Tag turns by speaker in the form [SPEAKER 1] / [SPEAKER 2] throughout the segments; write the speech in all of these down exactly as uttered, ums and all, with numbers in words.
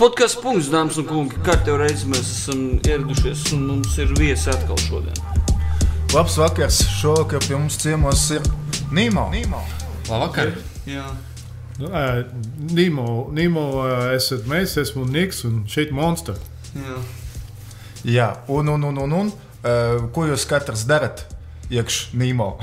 [SPEAKER 1] Podcasts punkts, dāmas un kungi, kārtējo reizi mēs esam ieradušies un mums ir viesi atkal šodien.
[SPEAKER 2] Labs vakars, šovakar pie mums ciemos ir Nīmo.
[SPEAKER 3] Labvakar.
[SPEAKER 1] Jā.
[SPEAKER 4] Uh, Nīmo, Nīmo uh, esat mēs, esmu Niks un šeit Monster.
[SPEAKER 1] Jā.
[SPEAKER 2] Jā, un, un, un, un, un uh, ko jūs katrs darat iekš Nīmo?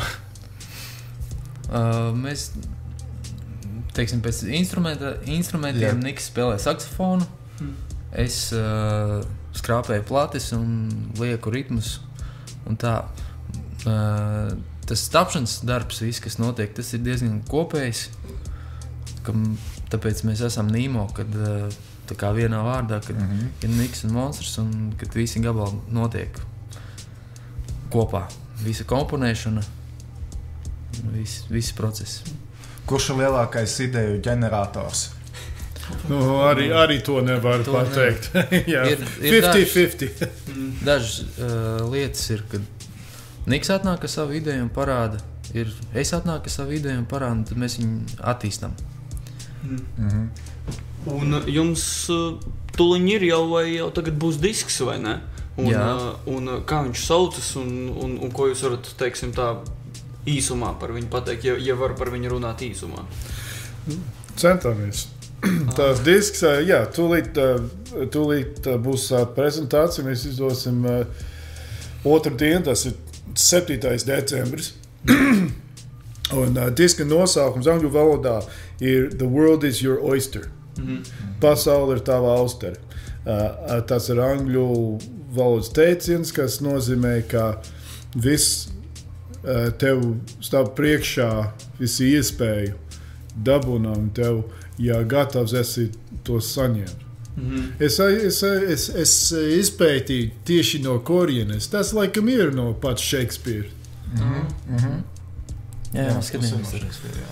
[SPEAKER 3] uh, mēs, teiksim, pēc instrumenta, instrumentiem Jā. Niks spēlē saksofonu, hmm. es uh, skrāpēju plates un lieku ritmus un tā. Uh, tas tapšanas darbs, viss, kas notiek, tas ir diezgan kopējs, ka, tāpēc mēs esam Nīmo, kad uh, tā kā vienā vārdā, kad mm-hmm. ir Niks un Monsters un kad visi gabali notiek kopā. Visa komponēšana, visi, visi procesi. Kurš
[SPEAKER 2] ir lielākais ideju ģenerators?
[SPEAKER 4] Nu, arī, arī to nevar to pateikt. Jā,
[SPEAKER 3] ir, ir
[SPEAKER 4] fifty fifty.
[SPEAKER 3] Dažas uh, lietas ir, kad Niks atnāk ar savu ideju un parāda, ir es atnāk ar savu ideju un parāda, un tad mēs viņu attīstam.
[SPEAKER 1] Mm-hmm. Un jums tuliņ ir jau vai jau tagad būs disks, vai ne? Un,
[SPEAKER 3] Jā.
[SPEAKER 1] Un kā viņš saucas un, un, un ko jūs varat, teiksim tā, īsumā par viņu pateikt, ja, ja var par viņu runāt īsumā?
[SPEAKER 4] Centāmies. Tās disks, jā, tūlīt, tūlīt būs prezentācija, mēs izdosim otru dienu, tas ir septītais decembris. Un uh, diska nosaukums angļu valodā ir The World is your oyster. Mm-hmm. Pasaule ir tava austere. Uh, tas ir angļu valodas teiciens, kas nozīmē, ka viss uh, tev stāv priekšā, visi iespēju dabūnām tev, ja gatavs esi to saņemt. Mm-hmm. Es, es, es, es izpētīju tieši no korienes. Tas laikam ir no pats Šekspīra.
[SPEAKER 2] Mm-hmm. Mm-hmm.
[SPEAKER 3] Jā, jā, skatījums ir.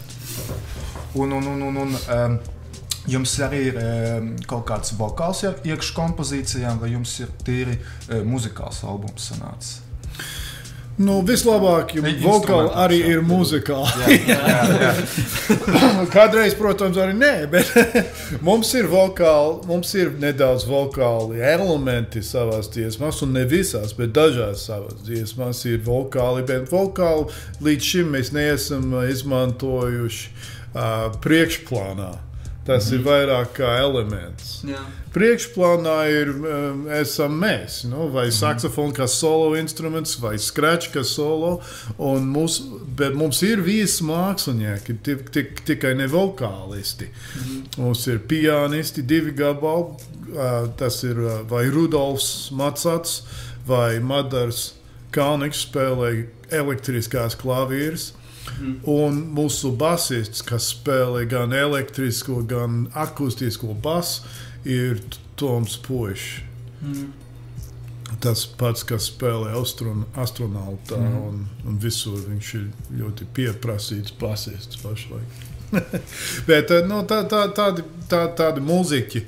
[SPEAKER 2] Un, un, un, un, un um, jums arī ir um, kaut kāds vokāls iekš kompozīcijām, vai jums ir tīri uh, muzikāls albums sanācis?
[SPEAKER 4] Nu, vislabāk, jo vokāli arī ir muzikāli.
[SPEAKER 2] Jā, jā, jā.
[SPEAKER 4] Kādreiz, protams, arī nē, bet mums ir vokāli, mums ir nedaudz vokāli elementi savās dziesmās, un ne visās, bet dažās savās dziesmās ir vokāli, bet vokāli līdz šim mēs neesam izmantojuši uh, priekšplānā. Tas mm-hmm. ir vairāk kā elements.
[SPEAKER 1] Jā.
[SPEAKER 4] Priekšplānā ir, um, esam mēs, nu, vai mm-hmm. saksofonu kā solo instruments, vai scratch kā solo, un mūs, bet mums ir visi mākslinieki, tik, tik, tikai ne vokālisti. Mm-hmm. Mums ir pianisti, divi gabali, uh, tas ir uh, vai Rudolfs Macats, vai Madars Kalniks spēlē elektriskās klavīras. Mm. Un mūsu basists, kas spēlē gan elektrisko, gan akustisko basu, ir Toms Pošs. Mm. Tas pats, kas spēlē astron, astronautā mm. un, un visur. Viņš ir ļoti pieprasīts basists pašlaik. Bet no, tā, tā, tādi, tā, tādi mūziķi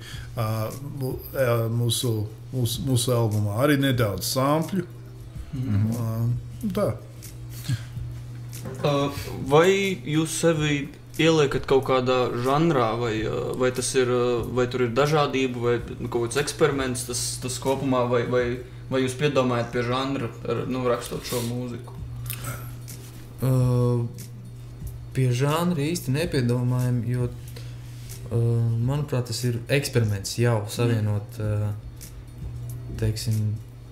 [SPEAKER 4] uh, mūsu, mūsu, mūsu albumā arī nedaudz sampļu. Mm. Uh, tā.
[SPEAKER 1] Vai jūs sevi ieliekat kaut kādā žanrā, vai, vai, tas ir, vai tur ir dažādība, vai kaut kāds eksperiments tas, tas kopumā, vai, vai, vai jūs piedomājat pie žanra, nu, rakstot šo mūziku?
[SPEAKER 3] Uh, pie žanra īsti nepiedomājam, jo, uh, manuprāt, tas ir eksperiments jau savienot, uh, teiksim,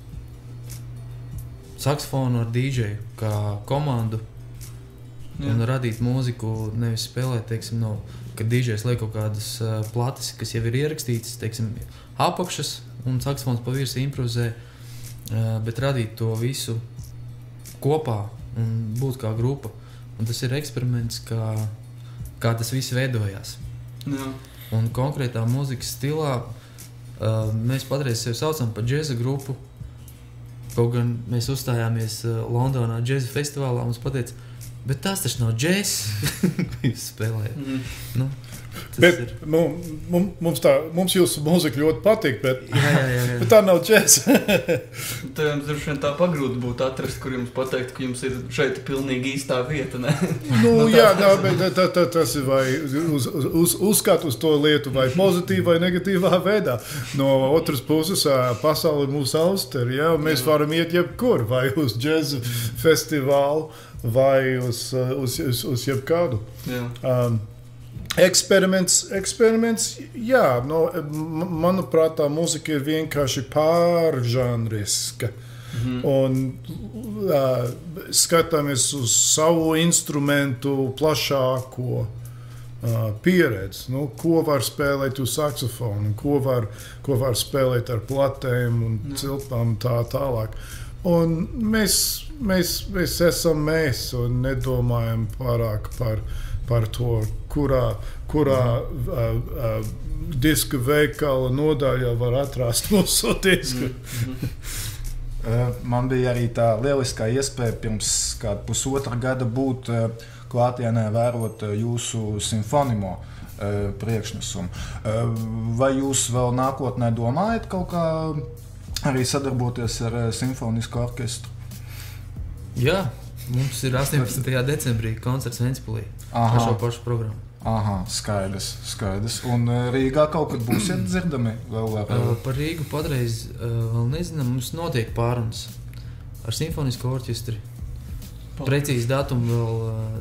[SPEAKER 3] saksofonu ar dīdžeju kā komandu. Jā. Un radīt mūziku, nevis spēlēt, teiksim, no, kad dīdžejs liek kaut kādas uh, plates, kas jau ir ierakstītas, teiksim, apakšas, un saksofons pa virsu improvizē, uh, bet radīt to visu kopā un būt kā grupa. Un tas ir eksperiments, kā, kā tas viss veidojās.
[SPEAKER 1] Jā.
[SPEAKER 3] Un konkrētā mūzikas stilā uh, mēs patreiz sevi saucam par džeza grupu, kaut gan mēs uzstājāmies uh, Londonā džeza festivālā, mums pateica, bet tās taču nav džēs, jūs spēlējat. Mm. Nu,
[SPEAKER 4] bet mums, mums, tā, mums jūsu mūzika ļoti patīk, bet,
[SPEAKER 3] jā, jā, jā, jā.
[SPEAKER 4] bet tā nav džēs.
[SPEAKER 1] Tā jums droši vien tā pagrūti būtu atrast, kur jums pateikt, ka jums ir šeit pilnīgi īstā vieta, ne?
[SPEAKER 4] Nu, no jā, nā, bet tā, tā, tas ir vai uz, uz, uzskat uz to lietu vai pozitīvā vai negatīvā veidā. No otras puses, pasauli mūsu austeri, jā, mēs jā. varam iet jebkur, vai uz džēzu festivālu, vai uz, uz, uz, uz jebkādu. Jā. Um, Eksperiments, eksperiments, jā, no, manuprāt, tā mūzika ir vienkārši pāržanriska. Mm-hmm. Un uh, skatāmies uz savu instrumentu plašāko uh, pieredzi. Nu, ko var spēlēt uz saksofonu, ko var, ko var spēlēt ar platēm un mm. cilpām tā tālāk. Un mēs, mēs, mēs esam mēs un nedomājam pārāk par, par to, kurā, kurā uh, uh, diska veikala nodaļā var atrast mūsu disku.
[SPEAKER 2] Mm-hmm. Man bija arī tā lieliskā iespēja pirms kāda pusotra gada būt uh, klātienē, vērot uh, jūsu simfonimo uh, priekšnesumu. Uh, vai jūs vēl nākotnē domājat kaut kā arī sadarboties ar uh, simfonisku orķestru?
[SPEAKER 3] Jā, mums ir astoņpadsmitajā decembrī koncerts Ventspilī ar šo pašu programmu.
[SPEAKER 2] Aha, skaidrs, skaidrs. Un Rīgā kaut kad būsiet dzirdami? Vēl, vēl.
[SPEAKER 3] Uh, par Rīgu patreiz uh, vēl nezinām, mums notiek pārunas ar simfonisko orķestri. Precīzi datumu vēl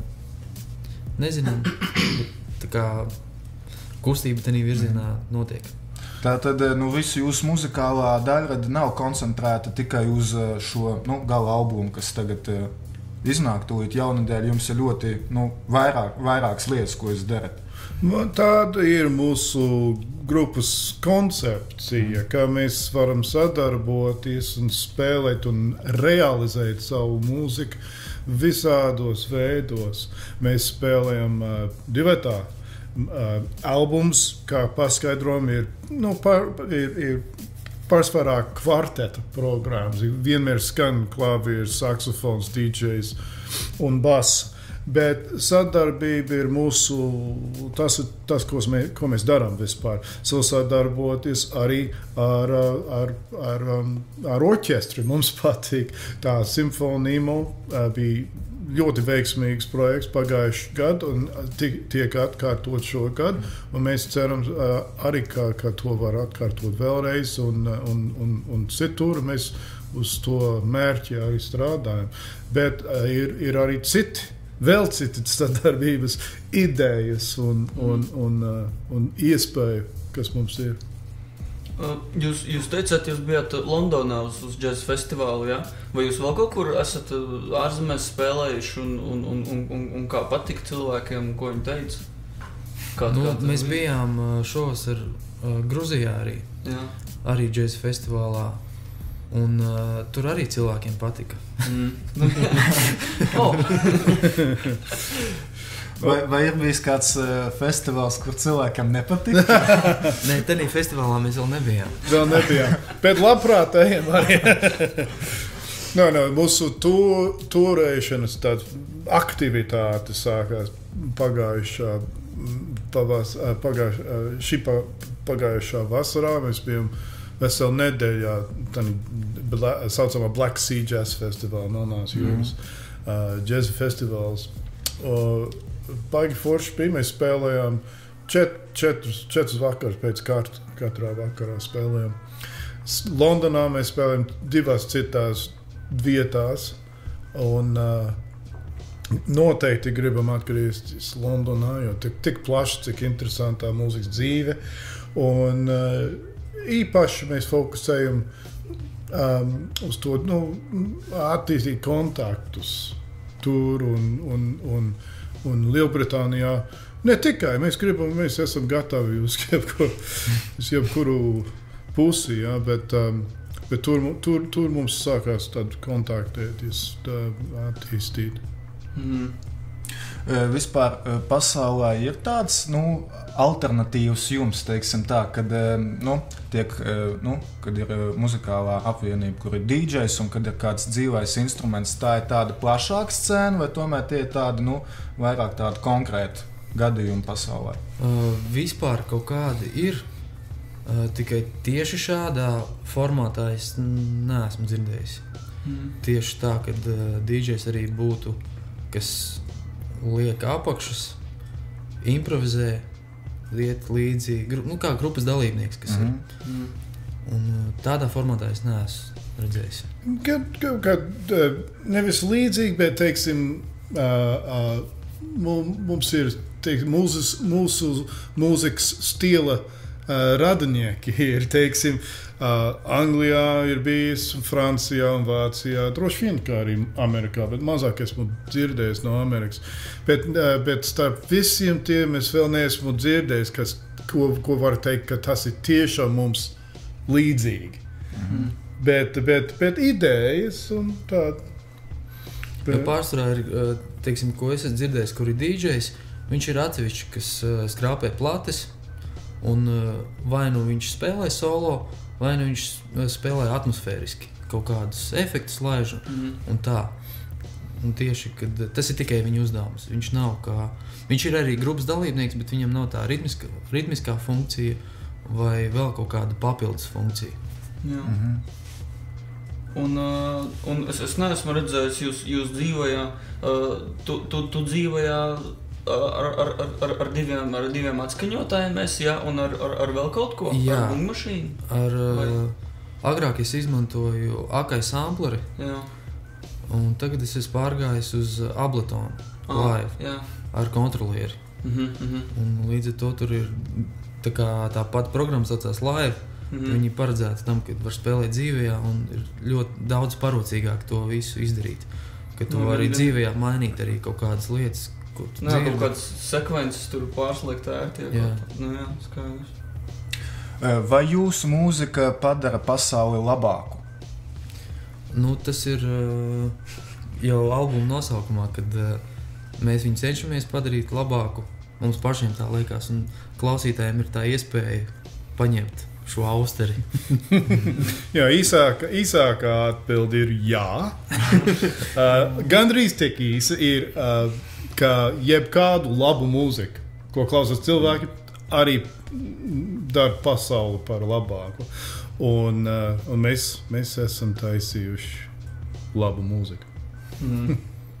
[SPEAKER 3] uh, nezinām, bet tā kā kustība tenī virzienā notiek.
[SPEAKER 2] Tātad nu, visu jūsu muzikālā daļrada nav koncentrēta tikai uz šo nu, gala albumu, kas tagad uh, iznāk tūlīt jaunadēļ. Jums ir ļoti nu, vairāk, vairākas lietas, ko jūs darat.
[SPEAKER 4] Tāda ir mūsu grupas koncepcija, kā mēs varam sadarboties un spēlēt un realizēt savu mūziku visādos veidos. Mēs spēlējam uh, divatā. Uh, albums, kā paskaidrojam, ir, nu, par, ir, ir pārsvarā kvarteta programmas. Vienmēr skan klavieris, saksofons, D Js un bass. Bet sadarbība ir mūsu, tas ir tas, ko mēs, ko mēs darām vispār. Sadarboties arī ar, ar, ar, ar orķestri. Mums patīk tā simfonīmo bija ļoti veiksmīgs projekts pagājušajā gadā un tiek atkārtot šogad. Un mēs ceram arī, ka, ka to var atkārtot vēlreiz un, un, un, un citur. Mēs uz to mērķi arī strādājam. Bet ir, ir arī citi, vēl citi sadarbības idejas un, un, un, un, un iespēju, kas mums ir.
[SPEAKER 1] Jūs, jūs teicāt, jūs bijāt Londonā uz, uz džēza festivālu, ja? Vai jūs vēl kaut kur esat ārzemēs spēlējuši un, un, un, un, un kā patika cilvēkiem, ko viņi teica? Kā,
[SPEAKER 3] nu,
[SPEAKER 1] kā
[SPEAKER 3] mēs
[SPEAKER 1] bija?
[SPEAKER 3] bijām šovasar uh, Gruzijā arī,
[SPEAKER 1] Jā. arī
[SPEAKER 3] džēza festivālā, un uh, tur arī cilvēkiem patika.
[SPEAKER 1] Mm. oh.
[SPEAKER 2] Vai, vai ir bijis kāds uh, festivāls, kur cilvēkam nepatīk?
[SPEAKER 3] Nē, tenī festivālā mēs vēl nebijām.
[SPEAKER 4] Vēl nebijām. Bet labprāt ejam arī. no, no, mūsu tur, turēšanas aktivitāte sākās pagājušā, pavas, pagājušā, šī pa, pagājušā vasarā. Mēs bijām veselu nedēļā tā saucamā Black Sea Jazz Festival, Melnās jūras mm. džeza uh, festivāls. Uh, Baigi forši bija, mēs spēlējām čet, četrus, četrus vakarus pēc kārtas, katrā vakarā spēlējām. Londonā mēs spēlējām divās citās vietās, un uh, noteikti gribam atgriezties Londonā, jo tik, tik plaši, cik interesantā mūzikas dzīve, un uh, īpaši mēs fokusējam um, uz to, nu, attīstīt kontaktus tur un, un, un Un Lielbritānijā ne tikai mēs gribam, mēs esam gatavi uz jebkuru, uz jebkuru pusi, ja, bet, um, bet tur, tur, tur mums sākās tādu kontaktēties, tā, attīstīt.
[SPEAKER 1] Mm.
[SPEAKER 2] Vispār pasaulē ir tāds, nu, alternatīvs jums, teiksim tā, kad, nu, tiek, nu, kad ir muzikālā apvienība, kur ir dīdžejs un kad ir kāds dzīvais instruments, tā ir tāda plašāka scēna vai tomēr tie ir tādi, nu, vairāk tādi konkrēti gadījumi pasaulē?
[SPEAKER 3] Uh, vispār kaut kādi ir, uh, tikai tieši šādā formātā es neesmu dzirdējis. Mm. Tieši tā, kad uh, dīdžejs arī būtu, kas liek apakšas, improvizē, liet līdzi, nu kā grupas dalībnieks, kas mm-hmm. ir. Mm. Un tādā formātā es neesmu redzējis.
[SPEAKER 4] Kad, kad nevis līdzīgi, bet, teiksim, uh, uh, mums ir, teiksim, mūzis, mūsu mūzikas stila uh, radinieki ir, teiksim, Uh, Anglijā ir bijis, Francijā un Vācijā, droši vien kā arī Amerikā, bet mazāk esmu dzirdējis no Amerikas. Bet, uh, bet starp visiem tiem es vēl neesmu dzirdējis, kas, ko, ko var teikt, ka tas ir tiešām mums līdzīgi. Mm-hmm. Bet, bet, bet idejas un tā. Bet...
[SPEAKER 3] Ja pārsvarā ir, teiksim, ko es esmu dzirdējis, kur ir dīdžejs, viņš ir atsevišķi, kas skrāpē plates, un vai nu viņš spēlē solo, vai nu viņš spēlē atmosfēriski, kaut kādus efektus laiž mm. un tā. Un tieši, kad tas ir tikai viņa uzdevums. Viņš nav kā... Viņš ir arī grupas dalībnieks, bet viņam nav tā ritmiskā, ritmiskā funkcija vai vēl kaut kāda papildus funkcija.
[SPEAKER 1] Jā. Mm-hmm. Un, uh, un es, es neesmu redzējis jūs, jūs dzīvojā, uh, tu, tu, tu dzīvojā Ar, ar, ar, ar, diviem, ar diviem atskaņotājiem es, ja, un ar, ar, ar vēl kaut ko?
[SPEAKER 3] Jā.
[SPEAKER 1] Ar bungmašīnu?
[SPEAKER 3] Ar, uh, agrāk es izmantoju Akai sampleri,
[SPEAKER 1] jā.
[SPEAKER 3] Un tagad es esmu pārgājis uz Ableton
[SPEAKER 1] ah,
[SPEAKER 3] live
[SPEAKER 1] jā.
[SPEAKER 3] Ar kontrolieri.
[SPEAKER 1] Mm-hmm, mm-hmm.
[SPEAKER 3] Un līdz ar to tur ir tā kā tā pati programma saucās live. Mm-hmm. Viņi paredzēti tam, ka var spēlēt dzīvajā un ir ļoti daudz parocīgāk to visu izdarīt. Ka tu
[SPEAKER 1] nu,
[SPEAKER 3] vari
[SPEAKER 1] jā.
[SPEAKER 3] Dzīvajā mainīt arī kaut kādas lietas.
[SPEAKER 1] Nē, kaut kādas sekvences tur pārsliekt ērti.
[SPEAKER 3] Jā.
[SPEAKER 1] Nu, jā, skaidrs.
[SPEAKER 2] Vai jūsu mūzika padara pasauli labāku?
[SPEAKER 3] Nu, tas ir jau albuma nosaukumā, kad mēs viņu cenšamies padarīt labāku. Mums pašiem tā liekas, un klausītājiem ir tā iespēja paņemt šo austeri.
[SPEAKER 4] Jā, īsāka, īsākā atbilde ir jā. uh, gandrīz tik īsa ir... Uh, ka jebkādu labu mūziku, ko klausās cilvēki, arī dara pasauli par labāku. Un, uh, un mēs, mēs esam taisījuši labu mūziku.
[SPEAKER 2] Mm.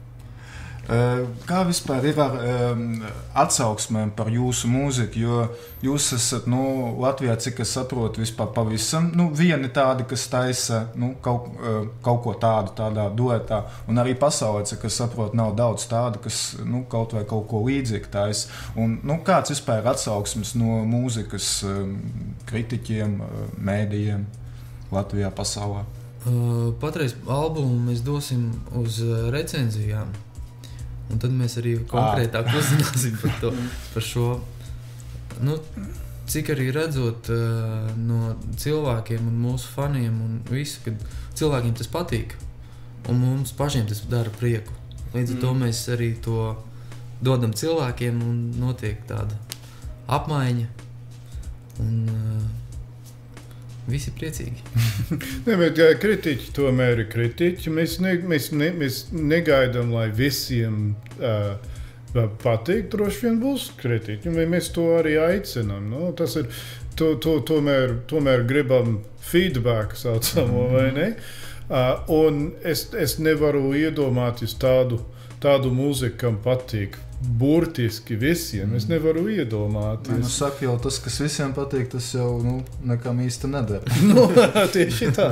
[SPEAKER 2] Kā vispār ir ar um, atsauksmēm par jūsu mūziku, jo jūs esat, nu, Latvijā, cik es saprotu, vispār pavisam, nu, vieni tādi, kas taisa, nu, kaut, uh, kaut ko tādu tādā duetā, un arī pasaulē, cik es saprotu, nav daudz tādu, kas, nu, kaut vai kaut ko līdzīgi taisa. Un, nu, kāds vispār ir atsauksmes no mūzikas um, kritiķiem, uh, mēdījiem Latvijā, pasaulē?
[SPEAKER 3] Uh, patreiz albumu mēs dosim uz uh, recenzijām. Un tad mēs arī konkrētāk uzzināsim par, to, par šo. Nu, cik arī redzot uh, no cilvēkiem un mūsu faniem un visu, kad cilvēkiem tas patīk. Un mums pašiem tas dara prieku. Līdz ar mm. to mēs arī to dodam cilvēkiem un notiek tāda apmaiņa. Un uh, visi priecīgi.
[SPEAKER 4] Ne, bet jā, kritiķi tomēr ir kritiķi. Mēs, ne, mēs, ne, mēs negaidām, lai visiem uh, patīk. Droši vien būs kritiķi. Mēs to arī aicinām. No? Tas ir, to, to, tomēr, tomēr gribam feedback saucamo, vai ne? Uh, un es, es nevaru iedomāties tādu, tādu mūziku, kam patīk. Burtiski visiem. Es nevaru iedomāties.
[SPEAKER 2] Nu, saka jau tas, kas visiem patīk, tas jau nu, nekam īsti nedara.
[SPEAKER 4] No, tieši tā.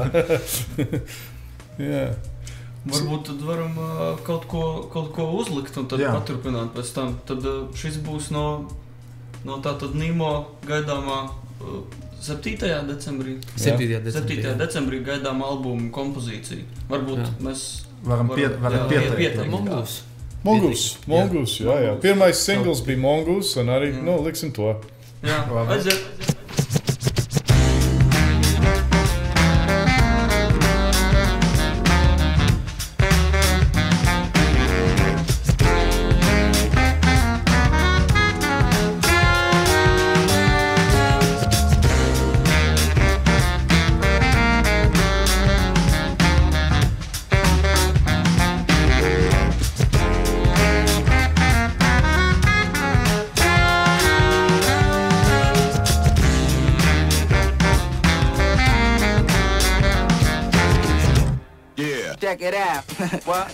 [SPEAKER 4] Jā.
[SPEAKER 1] Varbūt tad varam uh, kaut, ko, kaut ko uzlikt un tad Jā. Paturpināt pēc tam. Tad uh, šis būs no, no tā tad Nīmo gaidāmā uh, septītajā decembrī.
[SPEAKER 3] septītajā decembrī.
[SPEAKER 1] septītajā decembrī gaidām albumu kompozīciju. Varbūt Jā. mēs
[SPEAKER 2] varam, pie, varam pieteikt.
[SPEAKER 1] pieteikt.
[SPEAKER 3] Mongoose.
[SPEAKER 4] Mongoose, Mongoose, jā, jā. Pirmais singls bija Mongoose, un arī, jā. Nu, liksim to.
[SPEAKER 1] Jā, aiziet, aiziet.
[SPEAKER 5] check it out. What?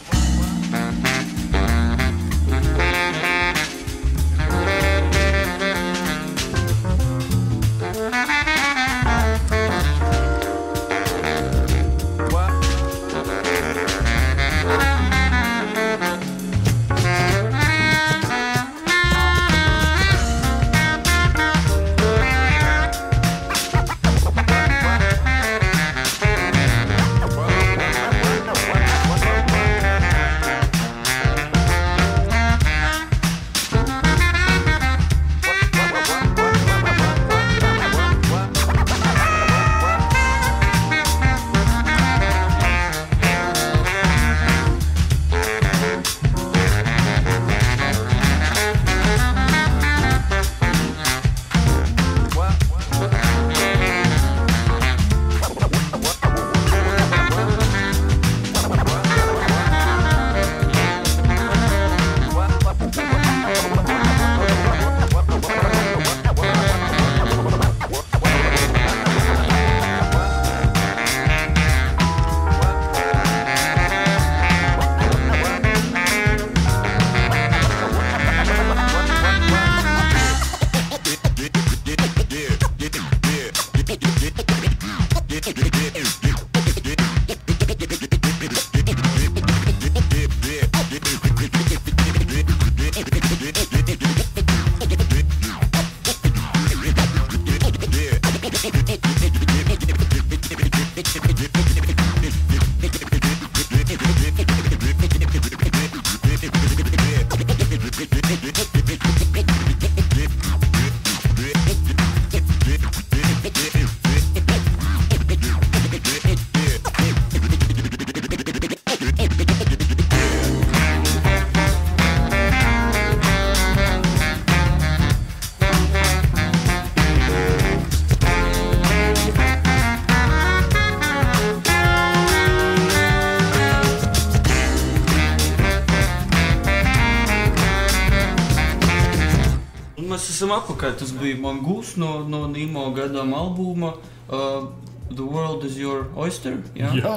[SPEAKER 1] Mēs esam apakaļ. Tas bija Mongoose no, no Nimo gadām albuma uh, The World is Your Oyster. Jā.
[SPEAKER 4] Jā.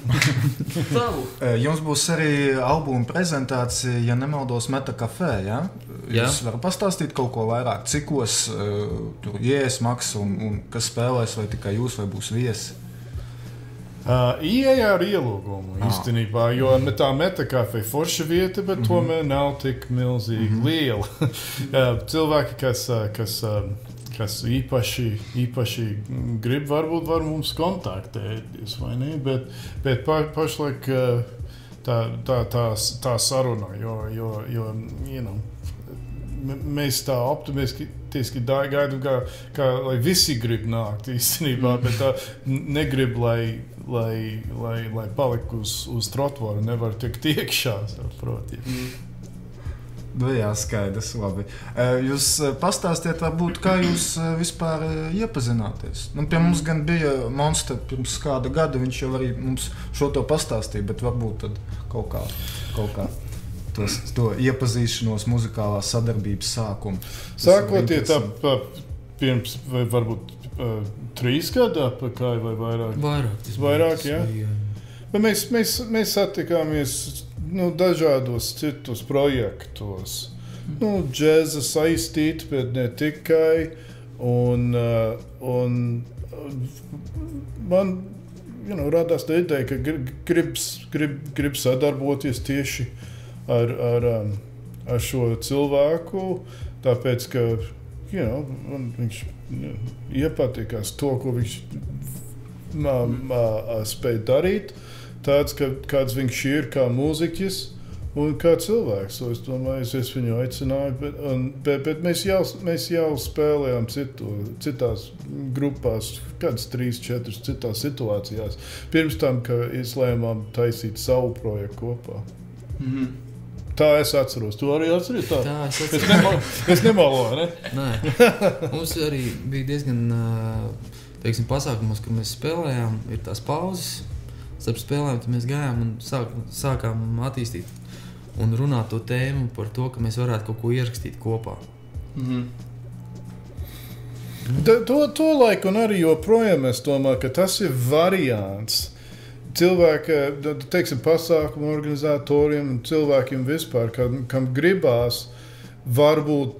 [SPEAKER 1] Mhm. Tavu.
[SPEAKER 2] Jums būs arī albuma prezentācija, ja nemaldos, Meta Café. Ja? Jūs varat pastāstīt kaut ko vairāk, cikos uh, tur ies maks un, un kas spēlēs, vai tikai jūs, vai būs viesi?
[SPEAKER 4] Uh, Ieja ar ielūgumu īstenībā, jo tā Meta Café forša vieta, bet mm-hmm. tomēr nav tik milzīgi mm-hmm. liela. uh, cilvēki, kas, kas, kas īpaši, īpaši grib, varbūt var mums kontaktēties, vai ne? Bet, bet pa, pašlaik tā, tā, tā, tā saruna, jo, jo, jo you know, mēs tā optimistiski gaidām, kā, kā lai visi grib nākt īstenībā, bet tā negrib, lai Lai, lai, lai paliku uz, uz trotuāru, nevar tikt iekšā, saproti.
[SPEAKER 2] Mm. Jā, skaidrs, labi. Jūs pastāstiet, varbūt, kā jūs vispār iepazināties? Nu, pie mums gan bija Monster pirms kāda gada, viņš jau arī mums šo to pastāstīja, bet varbūt tad kaut kā, kaut kā tos, to iepazīšanos muzikālā sadarbības sākumu.
[SPEAKER 4] Sākoties ap pirms, vai varbūt Uh, trīs gadu atpakaļ vai vairāk?
[SPEAKER 3] Vairāk.
[SPEAKER 4] Vairāk, jā. jā. Mēs, mēs, mēs satikāmies nu, dažādos citus projektos. Mm. Nu, džēza saistīti, bet ne tikai. Un, uh, un man you know, radās tā ideja, ka grib, grib, grib, grib sadarboties tieši ar, ar, um, ar šo cilvēku, tāpēc, ka you know, viņš iepatikās to, ko viņš mā, mā, spēj darīt, tāds, ka, kāds viņš ir kā mūziķis un kā cilvēks. So es domāju, es viņu aicināju, bet, un, bet, bet mēs, jau, mēs jau spēlējām citu, citās grupās, kādas trīs, četras citās situācijās, pirms tam, ka izlēmām taisīt savu projektu kopā.
[SPEAKER 1] Mhm.
[SPEAKER 4] Tā es atceros. Tu arī atceries? Tā,
[SPEAKER 3] tā es atceros.
[SPEAKER 4] Es, nemalo, es nemaloju, ne?
[SPEAKER 3] Nē. Mums arī bija diezgan, teiksim, pasākumos, kur mēs spēlējām, ir tās pauzes. Starp spēlēm tad mēs gājām un sāk, sākām attīstīt un runāt to tēmu par to, ka mēs varētu kaut ko ierakstīt kopā.
[SPEAKER 1] Mhm.
[SPEAKER 4] To, to, to laiku un arī joprojām es domāju, ka tas ir variants cilvēki, teiksim, pasākumu organizatoriem un cilvēkiem vispār, kam, kam gribās varbūt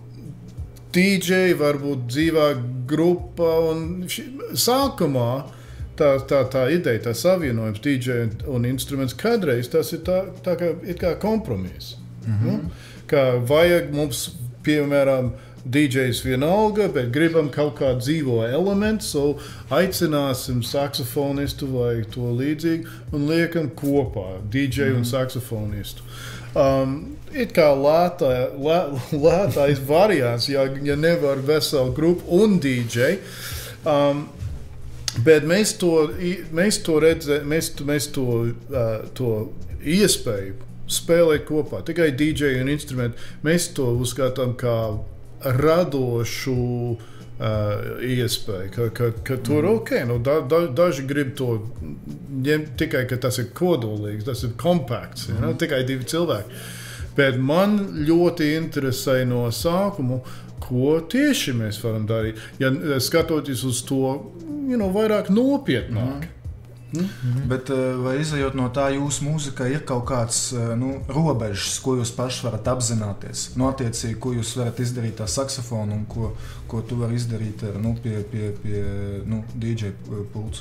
[SPEAKER 4] D J, varbūt dzīvā grupa un ši, sākumā tā, tā, tā ideja, tā savienojums D J un, un instruments kādreiz tas ir tā, tā kā, ir kā kompromiss. Mm-hmm. Nu? Kā vajag mums, piemēram, D Js vienalga, bet gribam kaut kā dzīvo elementu, so aicināsim saksofonistu vai to līdzīgi un liekam kopā D J mm. un saksofonistu. Um, it kā lētā, lē, lētais variants, ja, ja nevar veselu grupu un D J. Um, bet mēs to, mēs to redzējām, mēs, mēs to, uh, to iespēju spēlēt kopā, tikai D J un instrumenti, mēs to uzskatām kā radošu uh, iespēju, ka, ka, ka tur mm. ok, nu, da, da, daži grib to ņemt tikai, ka tas ir kodolīgs, tas ir kompakts, mm. you know, tikai divi cilvēki. Bet man ļoti interesē no sākumu, ko tieši mēs varam darīt, ja skatoties uz to, you know, vairāk nopietnāk. Mm.
[SPEAKER 2] Mm-hmm. Bet vai izejot no tā, jūsu mūzikā ir kaut kāds nu, robežas, ko jūs paši varat apzināties? Nu, attiecīgi, ko jūs varat izdarīt ar saksofonu un ko, ko tu vari izdarīt nu, pie, pie, pie nu, D J pults?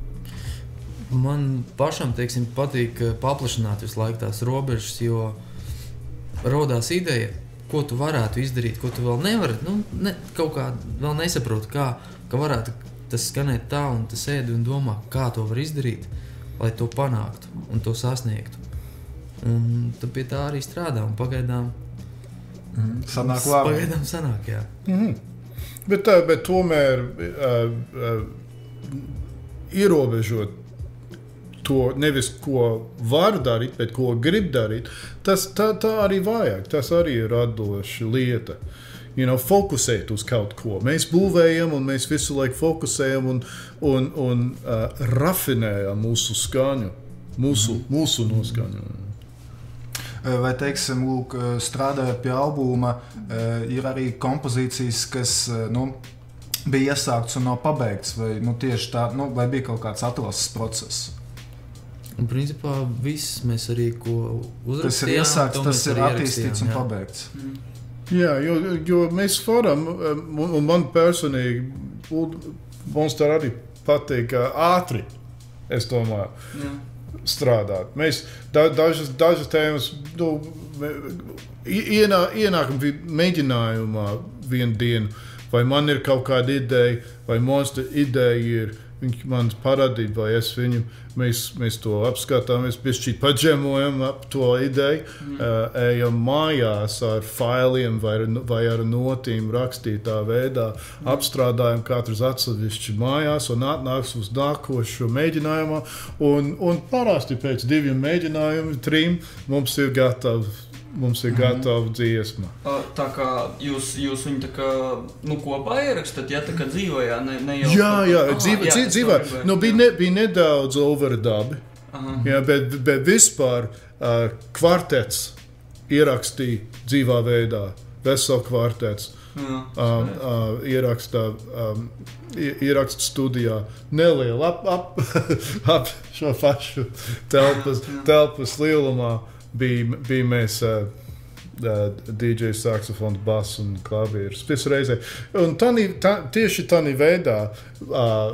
[SPEAKER 3] Man pašam, teiksim, patīk paplašināt visu laiku tās robežas, jo rodās ideja, ko tu varētu izdarīt, ko tu vēl nevari, nu, ne, kaut kā vēl nesaproti, kā, ka varētu tas skanēt tā, un tas ēd un domā, kā to var izdarīt, lai to panāktu un to sasniegtu. Un tad pie tā arī strādā, un pagaidām
[SPEAKER 2] mm, sanāk labi.
[SPEAKER 3] Pagaidām sanāk, jā.
[SPEAKER 4] Mm-hmm. Bet, tā, bet tomēr uh, uh, ierobežot to nevis, ko var darīt, bet ko grib darīt, tas tā, tā arī vajag, tas arī ir radoša lieta. You know, fokusēt uz kaut ko. Mēs būvējam un mēs visu laiku fokusējam un, un, un uh, rafinējam mūsu skaņu, mūsu, mm. mūsu noskaņu.
[SPEAKER 2] Vai, teiksim, lūk, strādājot pie albuma, ir arī kompozīcijas, kas nu, bija iesākts un nav pabeigts, vai nu, tieši tā, nu, vai bija kaut kāds atlases process?
[SPEAKER 3] Un principā viss mēs arī, ko uzrakstījām,
[SPEAKER 2] tas ir iesākts, tas ir attīstīts un jā. Pabeigts. Mm.
[SPEAKER 4] Jā, jo, jo mēs varam, un man personīgi, mums tā arī patīk ātri, es domāju, jā. Strādāt. Mēs da, dažas, dažas tēmas, nu, ienā, ienākam mēģinājumā vienu dienu, vai man ir kaut kāda ideja, vai monster ideja ir, viņš man parādīt, vai es viņu, mēs, mēs to apskatām, mēs bišķīt paģemojam ap to ideju, mm. uh, ejam mājās ar failiem vai, vai ar notīm rakstītā veidā, mm. apstrādājam katrs atsevišķi mājās un atnāks uz nākošo mēģinājumā, un, un parasti pēc diviem mēģinājumiem, trim, mums ir gatavi. Mums ir gatava mm-hmm. dziesma.
[SPEAKER 1] Tā kā jūs, jūs viņu tā kā, nu, kopā ierakstat, ja tā kā dzīvojā, ne, ne jau...
[SPEAKER 4] Jā, jā, dzīvā, jā, dzīvā. Nu, bija, ne, bija nedaudz overdubi, jā, bet, bet vispār uh, kvartets ierakstīja dzīvā veidā, vesel kvartets. Jā, um, uh, ierakstā, um, ieraksta studijā neliela ap, ap, ap šo pašu telpas, telpas lielumā. Bija, bija mēs uh, uh, D J, saksofons, bass un klavieris visu reizē. Un tani, tā, tieši tādā veidā uh,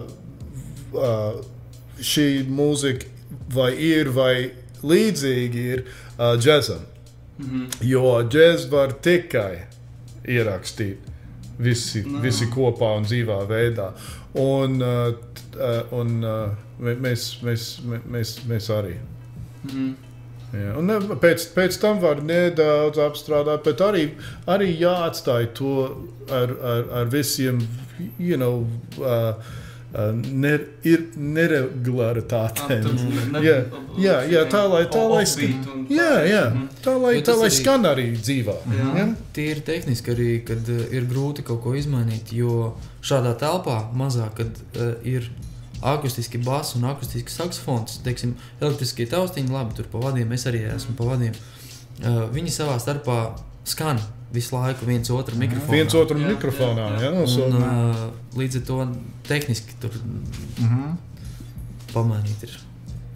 [SPEAKER 4] uh, šī mūzika vai ir vai līdzīgi ir uh, džezam. Mm-hmm. Jo džez var tikai ierakstīt visi, no. visi kopā un dzīvā veidā. Un, uh, uh, un uh, mēs, mēs, mēs, mēs arī. Mm-hmm. Jā, un pēc, pēc tam var nedaudz apstrādāt, bet arī, arī jāatstāj to ar, ar, ar visiem, you know, uh, uh, ne, ir neregularitātēm. Jā, jā, jā, tā lai, tā lai skan, jā, jā, tā lai, tā lai skan arī dzīvā.
[SPEAKER 3] Jā. Tīri tehniski arī, kad uh, ir grūti kaut ko izmainīt, jo šādā telpā mazāk, kad uh, ir akustiski bass un akustiski saksofons, teiksim, elektriskie taustiņi, labi, tur pa vadiem, es arī esmu pa vadiem. Uh, viņi savā starpā skan visu laiku viens otru mikrofonā.
[SPEAKER 4] Viens otru jā, mikrofonā, jā. jā. jā
[SPEAKER 3] un, uh, līdz ar to tehniski tur mm-hmm. pamainīt ir.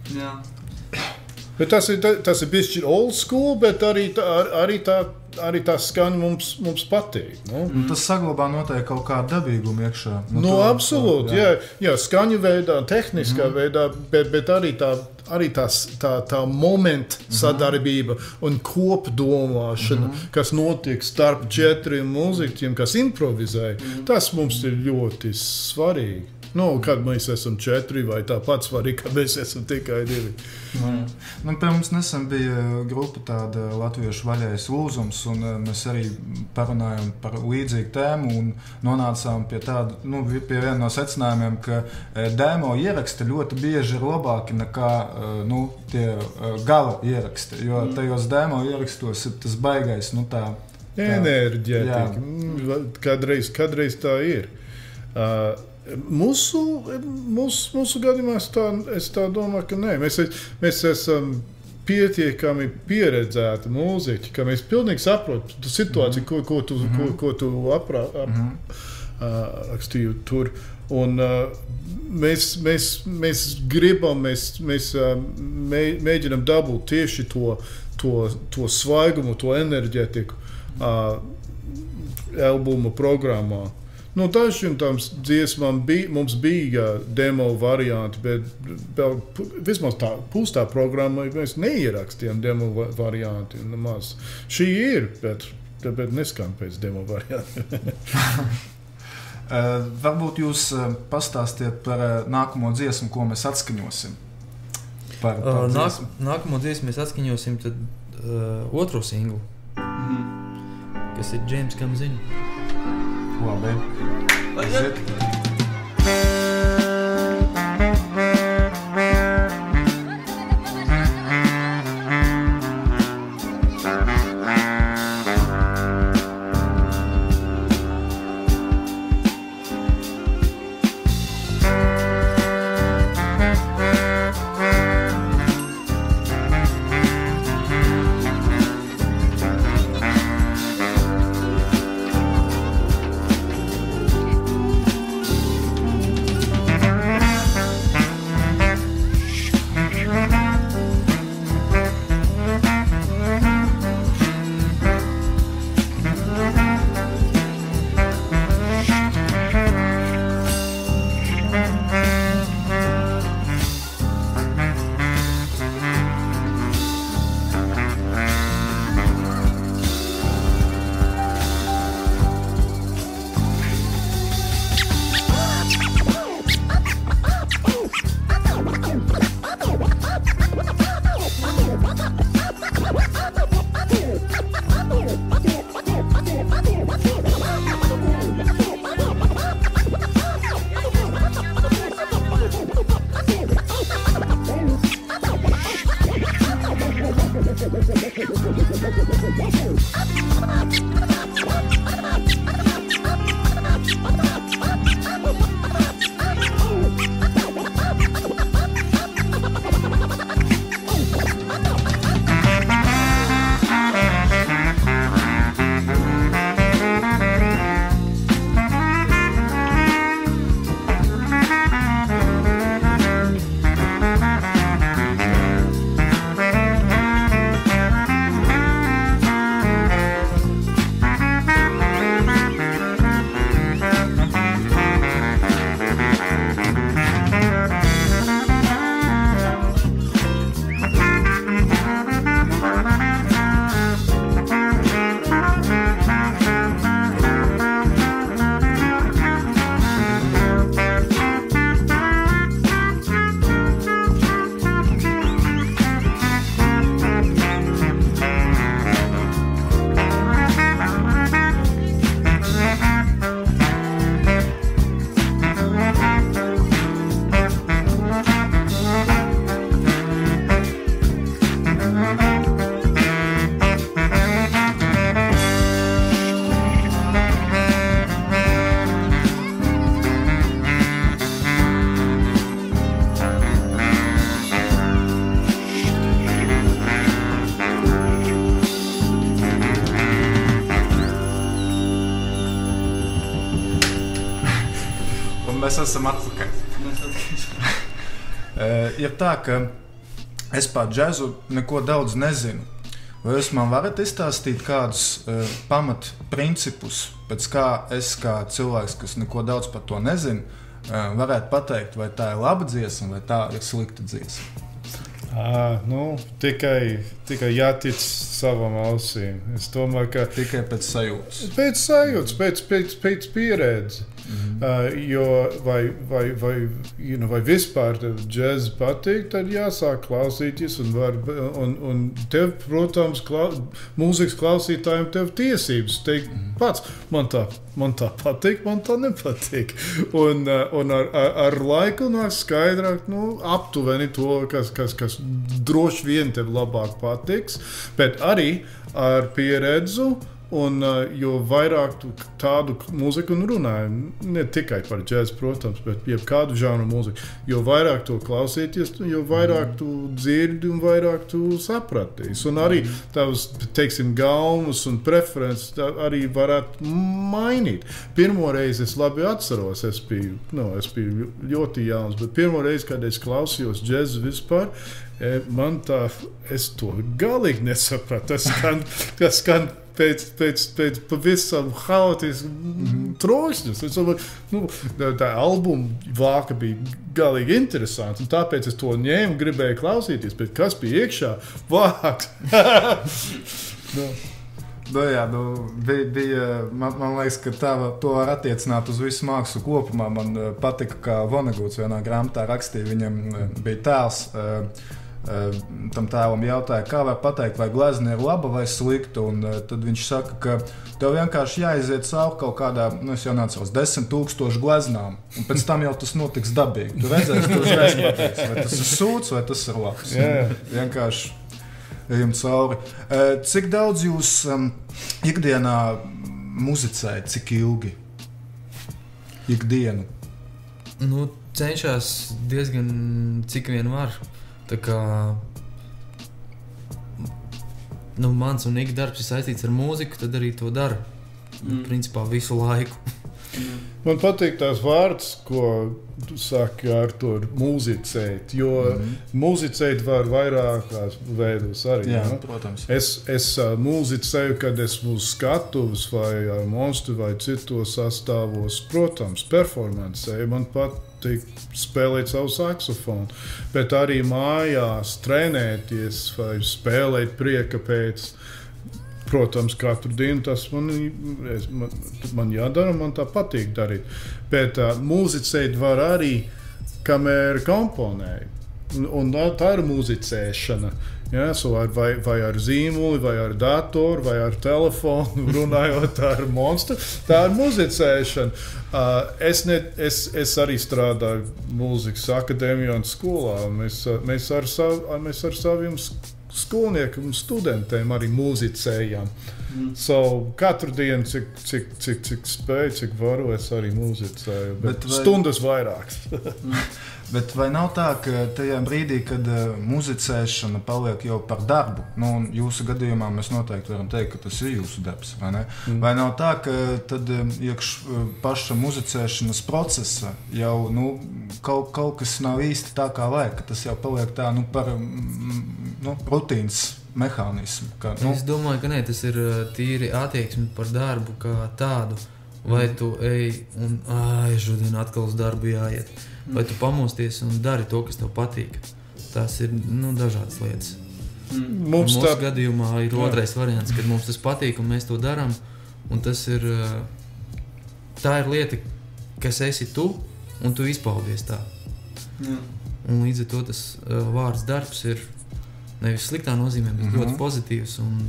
[SPEAKER 1] Jā.
[SPEAKER 4] Bet tas ir, tas ir bišķi old school, bet arī tā, arī tā, arī tā skaņa mums, mums patīk. Nu?
[SPEAKER 2] Mm. Tas saglabā noteikti kaut kādu dabīgumu iekšā.
[SPEAKER 4] Nu, no, absolūti, jā. Jā, jā, skaņu veidā, tehniskā mm. veidā, bet, bet arī tā, arī tās, tā, tā momenta mm. sadarbība un kopdomāšana, mm. kas notiek starp četriem mūziķiem, kas improvizē, mm. tas mums ir ļoti svarīgi. Nu, kad mēs esam četri, vai tāpat svarīgi, kad mēs esam tikai divi.
[SPEAKER 2] Mm. Nu, pie mums nesen bija grupa tāda latviešu vaļais lūzums, un mēs arī parunājām par līdzīgu tēmu un nonācām pie tāda, nu, pie viena no secinājumiem, ka demo ieraksti ļoti bieži ir labāki nekā, nu, tie gala ieraksti, jo tajos demo ierakstos ir tas baigais, nu, tā... tā
[SPEAKER 4] enerģētika. Kadreiz, kadreiz tā ir. Uh, Mūsu, mūsu, mūsu gadījumā es tā, es tā domāju, ka nē. Mēs, mēs esam pietiekami pieredzēti mūziķi, ka mēs pilnīgi saprotam situāciju, mm-hmm. ko, ko tu, mm-hmm. ko, ko tu aprā, ap, mm-hmm. uh, rakstīji tur. Un, uh, mēs, mēs, mēs gribam, mēs, mēs uh, mē, mēģinam dabūt tieši to, to, to svaigumu, to enerģētiku uh, albuma programmā. Nu, dažiem tam dziesmām bija, mums bija demo varianti, bet vēl, vismaz tā pūstā programma mēs neierakstījām demo varianti nemaz. Šī ir, bet, bet neskan pēc demo varianti.
[SPEAKER 2] uh, varbūt jūs uh, pastāstiet par uh, nākamo dziesmu, ko mēs atskaņosim. Par, par
[SPEAKER 3] uh, nāk, nākamo dziesmu mēs atskaņosim tad uh, otro singlu, mm. kas ir James Comes In.
[SPEAKER 2] Labi.
[SPEAKER 1] Aiziet.
[SPEAKER 2] Mēs esam atpakaļ. uh, ir tā, ka es par džezu neko daudz nezinu. Vai jūs man varat izstāstīt kādus uh, pamat principus, pēc kā es kā cilvēks, kas neko daudz par to nezinu, uh, varētu pateikt, vai tā ir laba dziesma vai tā ir slikta dziesma?
[SPEAKER 4] À, nu, tikai, tikai jātic savam ausīm. Es domāju, ka
[SPEAKER 2] tikai pēc sajūtas.
[SPEAKER 4] Pēc sajūtas, pēc, pēc, pēc pieredzes. Mm-hmm. Uh, jo vai, vai, vai, you know, vai vispār tev džēzi patīk, tad jāsāk klausīties. Un, var, un, un tev, protams, klau, mūzikas klausītājiem tev tiesības teikt mm-hmm. pats. Man tā, man tā patīk, man tā nepatīk. Un, uh, un ar, ar, ar laiku nāk skaidrāk, nu, aptuveni to, kas, kas, kas droši vien tev labāk patiks, bet arī ar pieredzu. Un, uh, jo vairāk tu tādu mūziku runāju, ne tikai par džēzu, protams, bet jebkādu žanru mūziku, jo vairāk to klausīties, jo vairāk tu dzirdi un vairāk tu sapratīs. Un arī tavs, teiksim, gaumas un preferences arī varētu mainīt. Pirmo reizi es labi atceros, es biju, no, es biju ļoti jauns, bet pirmo reizi, kad es klausījos džēzu vispār, man tā, es to galīgi nesapratu. Tas skan, tas skan pēc, pēc, pēc pavisam haotisku mm-hmm. trokšņus. Nu, tā albuma vāka bija galīgi interesanta, un tāpēc es to ņēmu, gribēju klausīties, bet kas bija iekšā? Vāks!
[SPEAKER 2] nu. Nu, jā, nu, bija, bija, man, man liekas, ka tā, to var attiecināt uz visu mākslu kopumā. Man uh, patika, kā Vonneguts vienā grāmatā rakstīja, viņam uh, bija tēls. Uh, uh, tam tēlam jautāja, kā var pateikt, vai glezna ir laba vai slikta. Un, uh, tad viņš saka, ka tev vienkārši jāiziet cauri kaut kādā, nu, es jau nācos, desmit tūkstošu gleznām. Un pēc tam jau tas notiks dabīgi. Tu redzēsi, tu uzreiz pateiks, vai tas ir sūds, vai tas ir labs.
[SPEAKER 4] Yeah.
[SPEAKER 2] Vienkārši. Ejam cauri. Cik daudz jūs um, ikdienā muzicējat, cik ilgi? Ikdienu?
[SPEAKER 3] Nu, cenšās diezgan cik vien var. Tā kā nu, mans un ikdarbs ir saistīts ar mūziku, tad arī to dara. Mm. Principā visu laiku.
[SPEAKER 4] Mm. Man patīk tās vārds, ko tu saki ar to muzicēt, jo mm. muzicēt var vairākās veidos arī.
[SPEAKER 2] Jā,
[SPEAKER 4] ja?
[SPEAKER 2] Protams.
[SPEAKER 4] Es, es uh, muzicēju, kad esmu uz skatuves vai ar monstru vai citos sastāvos, protams, performancēju. Man patīk spēlēt savu saksofonu, bet arī mājās trenēties vai spēlēt prieka pēc. Protams, katru dienu tas man, es, man, man jādara, man tā patīk darīt. Bet uh, muzicēt var arī, kamēr komponēju. Un, un tā ir muzicēšana. Ja? So ar, vai, vai ar zīmuli, vai ar datoru, vai ar telefonu, runājot ar monstru. Tā ir muzicēšana. Uh, es, ne, es, es arī strādāju mūzikas akadēmijā un skolā. Mēs, mēs, ar, sav, mēs ar saviem skolniekiem un studentiem arī muzicējām. Mm. So, katru dienu, cik, cik, cik, cik spēju, cik varu, es arī muzicēju. Bet, bet vai... stundas vairākas.
[SPEAKER 2] Bet vai nav tā, ka tajā brīdī, kad uh, muzicēšana paliek jau par darbu, nu, un jūsu gadījumā mēs noteikti varam teikt, ka tas ir jūsu darbs, vai ne? Mm. Vai nav tā, ka tad iekš paša muzicēšanas procesa jau nu, kaut, kaut kas nav īsti tā, kā vajag, ka tas jau paliek tā nu, par nu, rutīnas mehānismu? Ka, nu...
[SPEAKER 3] Es domāju, ka nē, tas ir tīri attieksme par darbu kā tādu. Vai tu ej un āj, šodien atkal uz darbu jāiet. Vai tu pamosties un dari to, kas tev patīk. Tās ir nu, dažādas lietas. Mm. Mums tā... Mūsu gadījumā ir otrais Jā. variants, kad mums tas patīk un mēs to darām. Un tas ir, tā ir lieta, kas esi tu un tu izpaudies tā. Jā. Un līdz ar to tas uh, vārds darbs ir nevis sliktā nozīmē, bet mm-hmm. ļoti pozitīvs. Un...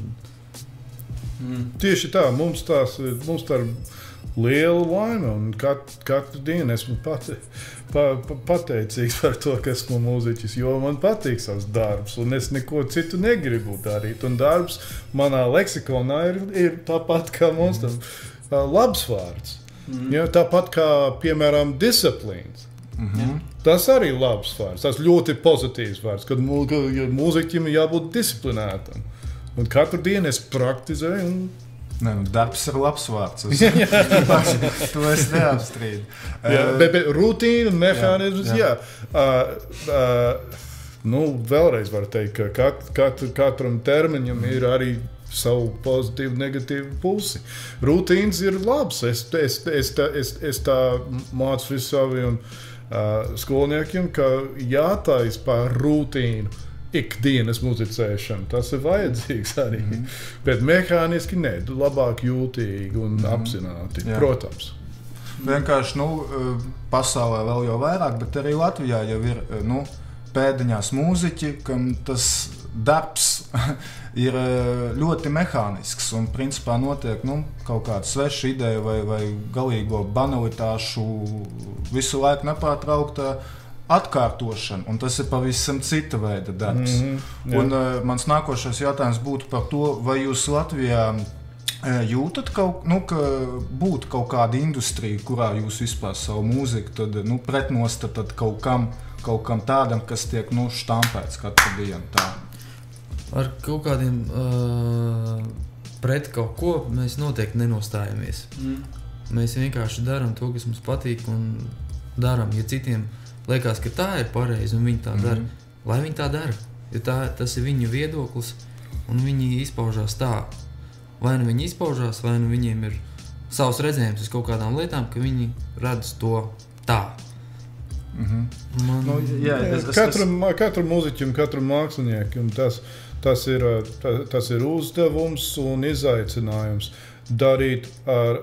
[SPEAKER 4] Mm. Tieši tā, mums tās ir, mums tā ir liela laime, un kat, katru dienu esmu pati, pa, pa, pateicīgs par to, ka esmu mūziķis, jo man patīk savs darbs, un es neko citu negribu darīt. Un darbs manā leksikonā ir, ir tāpat kā monstram mm. labs vārds. Mm. Ja, tāpat kā, piemēram, disciplīns. Mm-hmm. Tas arī ir labs vārds, tas ļoti pozitīvs vārds, kad mū, mūziķim jābūt disciplinētam. Un katru dienu es praktizēju un
[SPEAKER 2] Nē, nu, darbs ir labs vārds. To es neapstrīdu.
[SPEAKER 4] Jā, bet, bet rutīna un mehānisms, jā. jā. Uh, uh, nu, vēlreiz var teikt, ka kat, kat, katram termiņam ir arī savu pozitīvu, negatīvu pusi. Rutīns ir labs. Es, es, es, tā, es, es tā mācu visu saviem uh, skolniekiem, ka jātais par rutīnu ikdienas muzicēšanu. Tas ir vajadzīgs arī. Mm. Bet mehāniski ne, labāk jūtīgi un mm. apzināti, Jā. Protams.
[SPEAKER 2] Vienkārši, nu, pasaulē vēl jau vairāk, bet arī Latvijā jau ir, nu, pēdiņās mūziķi, kam tas darbs ir ļoti mehānisks un principā notiek, nu, kaut kāda sveša ideja vai, vai galīgo banalitāšu visu laiku nepārtraukta atkārtošana, un tas ir pavisam cita veida darbs. Mm-hmm, un uh, mans nākošais jautājums būtu par to, vai jūs Latvijā jūtat, kaut, nu, ka būtu kaut kāda industrija, kurā jūs vispār savu mūziku tad, nu, pretnostatat kaut kam, kaut kam tādam, kas tiek, nu, štampēts katru dienu tā?
[SPEAKER 3] Ar kaut kādiem uh, pret kaut ko mēs noteikti nenostājamies. Mm. Mēs vienkārši darām to, kas mums patīk un darām. Ja citiem liekas, ka tā ir pareizi un viņi tā mm. dara, lai viņi tā dara. Jo tā, tas ir viņu viedoklis un viņi izpaužās tā. Vai nu viņi izpaužās, vai nu viņiem ir savs redzējums uz kaut kādām lietām, ka viņi redz to tā.
[SPEAKER 2] Mm-hmm.
[SPEAKER 3] Man...
[SPEAKER 4] Nu, jā, es, es, katram, es... katram mūziķim, katram māksliniekam tas, tas, ir, tas, tas ir uzdevums un izaicinājums darīt ar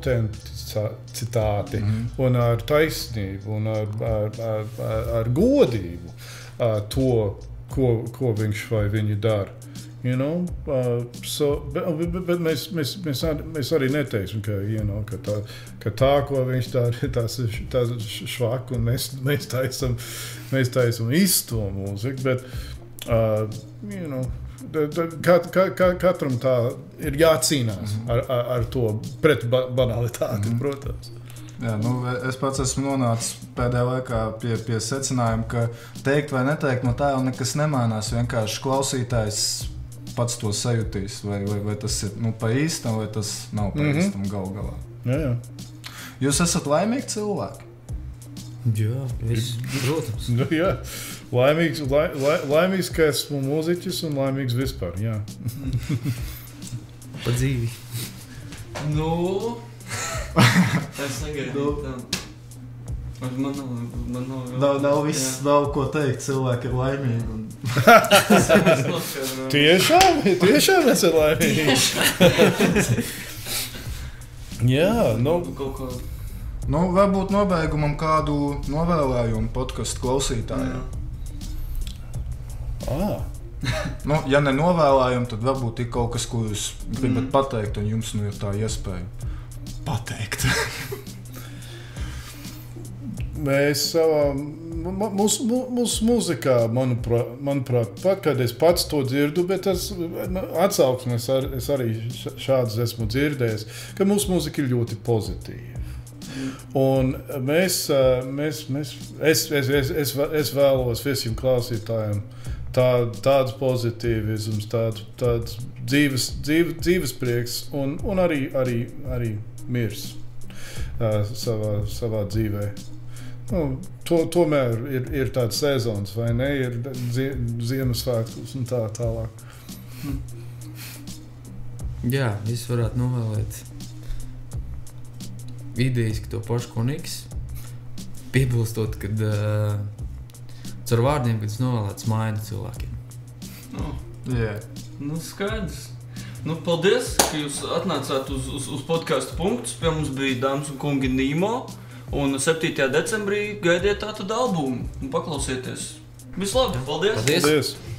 [SPEAKER 4] autenticitāti mm-hmm. un ar taisnību un ar, ar, ar, ar, ar godību ar to, ko, ko viņš vai viņi dara. You know, uh, so, bet, bet, bet mēs, mēs, mēs, arī, mēs arī neteiksim, ka, you know, ka, tā, ka tā, ko viņš dara, tas ir švak, un mēs, mēs taisam, mēs taisam īsto mūziku, bet, uh, you know, kat, kat, katram tā ir jācīnās mm-hmm. ar, ar, ar to pret banalitāti, mm-hmm. protams.
[SPEAKER 2] Jā, nu, es pats esmu nonācis pēdējā laikā pie, pie secinājuma, ka teikt vai neteikt no tā jau nekas nemainās, vienkārši klausītājs pats to sajutīs, vai, vai, vai tas ir, nu, pa īstam, vai tas nav pa mm-hmm. īstam galu galā.
[SPEAKER 4] Jā, jā.
[SPEAKER 2] Jūs esat laimīgi cilvēki?
[SPEAKER 3] Jā, viss, protams.
[SPEAKER 4] Nu, jā, laimīgs, lai, lai, laimīgs, ka esmu mūziķis un laimīgs vispār, jā.
[SPEAKER 3] Pa dzīvi.
[SPEAKER 1] Nu, es negaidu tā. Man nav, man nav,
[SPEAKER 2] nav, nav viss, nav ko teikt, cilvēki ir laimīgi. Un...
[SPEAKER 4] tiešām, tiešām es ir laimīgi. Jā, nu.
[SPEAKER 1] Ko...
[SPEAKER 2] Nu, varbūt nobeigumam kādu novēlējumu podcastu klausītājiem.
[SPEAKER 4] Ah.
[SPEAKER 2] Nu, ja ne novēlējumu, tad varbūt ir kaut kas, ko jūs gribat mm. pateikt, un jums nu ir tā iespēja pateikt.
[SPEAKER 4] Mēs savā, mūsu, mūsu mūzikā, manuprāt, manuprāt, pat, kad es pats to dzirdu, bet tas atsauksmes ar, es arī šādas esmu dzirdējis, ka mūsu mūzika ir ļoti pozitīva. Un mēs, mēs, mēs es, es, es, es, es vēlos visiem klausītājiem tā, tāds pozitīvisms, tāds, tāds dzīves, dzīves, dzīves prieks un, un arī, arī, arī miers uh, savā, savā dzīvē. Nu, to, tomēr ir, ir tāds sezons, vai ne? Ir zie, Ziemassvētkus un tā tālāk.
[SPEAKER 3] Hmm. Jā, es varētu novēlēt idejiski to pašu, ko Niks. Piebilstot, kad uh, caur vārdiem, kad es novēlētu smaidu cilvēkiem.
[SPEAKER 1] Oh.
[SPEAKER 2] Yeah.
[SPEAKER 1] Nu, skaidrs. Nu, paldies, ka jūs atnācāt uz, uz, uz podcastu punktus. Pie mums bija dāmas un kungi Nīmo. Un septītajā decembrī gaidiet tātad albumu un paklausieties. Vislabāk, paldies!
[SPEAKER 3] Paldies!
[SPEAKER 4] Paldies.